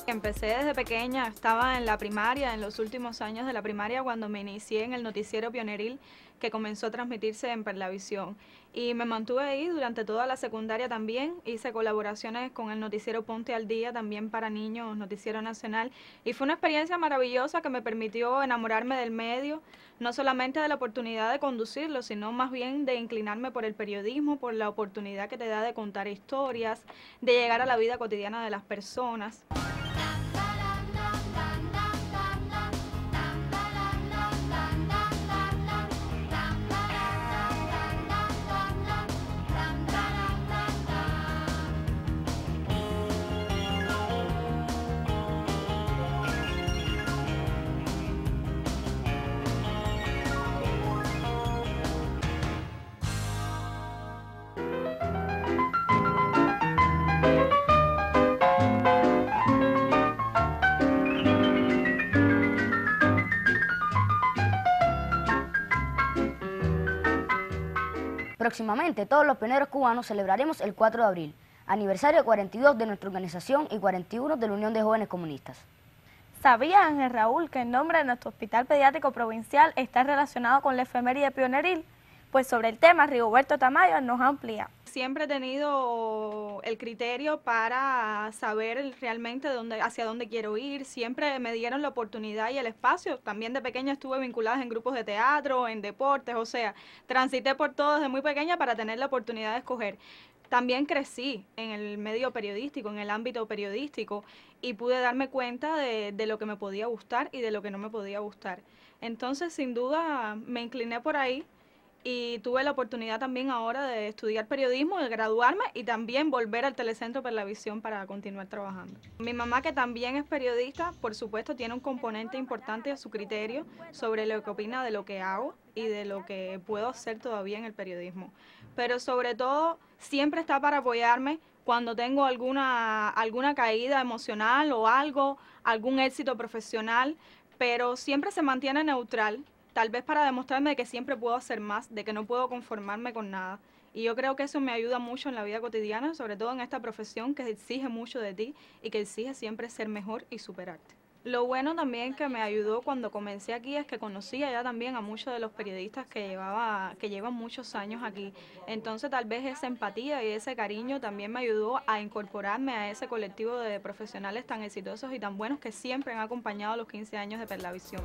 Empecé desde pequeña, estaba en la primaria, en los últimos años de la primaria, cuando me inicié en el noticiero pioneril que comenzó a transmitirse en Perlavisión. Y me mantuve ahí durante toda la secundaria también. Hice colaboraciones con el noticiero Ponte al Día, también para niños, Noticiero Nacional. Y fue una experiencia maravillosa que me permitió enamorarme del medio, no solamente de la oportunidad de conducirlo, sino más bien de inclinarme por el periodismo, por la oportunidad que te da de contar historias, de llegar a la vida cotidiana de las personas. Próximamente, todos los pioneros cubanos celebraremos el 4 de abril, aniversario 42 de nuestra organización y 41 de la Unión de Jóvenes Comunistas. ¿Sabía, Ángel Raúl, que el nombre de nuestro Hospital Pediátrico Provincial está relacionado con la efeméride pioneril? Pues sobre el tema, Rigoberto Tamayo nos amplía. Siempre he tenido el criterio para saber realmente hacia dónde quiero ir. Siempre me dieron la oportunidad y el espacio. También de pequeña estuve vinculada en grupos de teatro, en deportes, o sea, transité por todo desde muy pequeña para tener la oportunidad de escoger. También crecí en el medio periodístico, en el ámbito periodístico, y pude darme cuenta de lo que me podía gustar y de lo que no me podía gustar. Entonces, sin duda, me incliné por ahí. Y tuve la oportunidad también ahora de estudiar periodismo, de graduarme y también volver al Telecentro Perlavisión para continuar trabajando. Mi mamá, que también es periodista, por supuesto tiene un componente importante a su criterio sobre lo que opina de lo que hago y de lo que puedo hacer todavía en el periodismo. Pero sobre todo siempre está para apoyarme cuando tengo alguna caída emocional o algún éxito profesional, pero siempre se mantiene neutral. Tal vez para demostrarme de que siempre puedo hacer más, de que no puedo conformarme con nada. Y yo creo que eso me ayuda mucho en la vida cotidiana, sobre todo en esta profesión que exige mucho de ti y que exige siempre ser mejor y superarte. Lo bueno también que me ayudó cuando comencé aquí es que conocía ya también a muchos de los periodistas que llevan muchos años aquí. Entonces tal vez esa empatía y ese cariño también me ayudó a incorporarme a ese colectivo de profesionales tan exitosos y tan buenos que siempre han acompañado los 15 años de Perlavisión.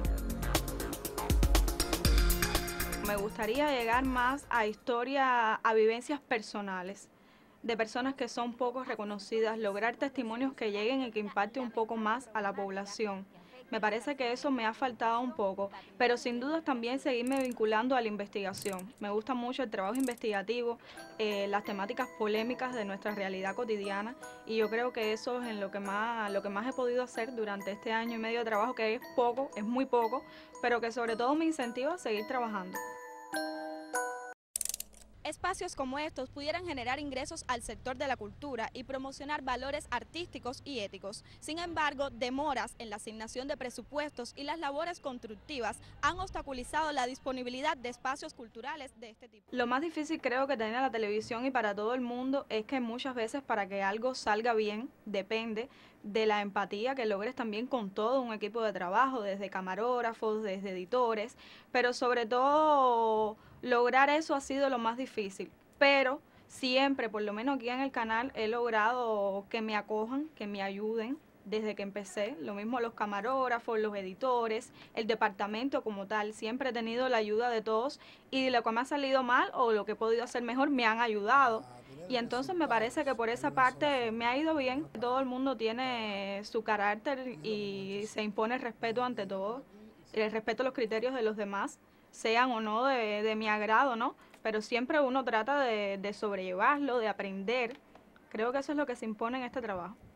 Me gustaría llegar más a historias, a vivencias personales de personas que son poco reconocidas, lograr testimonios que lleguen y que impacten un poco más a la población. Me parece que eso me ha faltado un poco, pero sin duda también seguirme vinculando a la investigación. Me gusta mucho el trabajo investigativo, las temáticas polémicas de nuestra realidad cotidiana, y yo creo que eso es en lo que más he podido hacer durante este año y medio de trabajo, que es poco, es muy poco, pero que sobre todo me incentiva a seguir trabajando. Espacios como estos pudieran generar ingresos al sector de la cultura y promocionar valores artísticos y éticos. Sin embargo, demoras en la asignación de presupuestos y las labores constructivas han obstaculizado la disponibilidad de espacios culturales de este tipo. Lo más difícil creo que tiene la televisión y para todo el mundo es que muchas veces para que algo salga bien depende de la empatía que logres también con todo un equipo de trabajo, desde camarógrafos, desde editores, pero sobre todo lograr eso ha sido lo más difícil, pero siempre, por lo menos aquí en el canal, he logrado que me acojan, que me ayuden desde que empecé, lo mismo los camarógrafos, los editores, el departamento como tal, siempre he tenido la ayuda de todos y de lo que me ha salido mal o lo que he podido hacer mejor me han ayudado. Y entonces me parece que por esa parte me ha ido bien. Todo el mundo tiene su carácter y se impone el respeto ante todo, el respeto a los criterios de los demás, sean o no de mi agrado, ¿no? Pero siempre uno trata de sobrellevarlo, de aprender. Creo que eso es lo que se impone en este trabajo.